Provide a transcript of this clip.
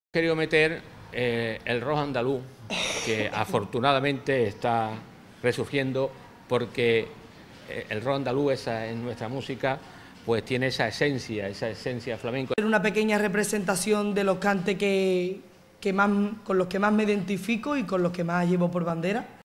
Querido meter el rock andaluz, que afortunadamente está resurgiendo, porque el rock andaluz, esa es nuestra música, pues tiene esa esencia flamenco. Una pequeña representación de los cantes con los que más me identifico y con los que más llevo por bandera.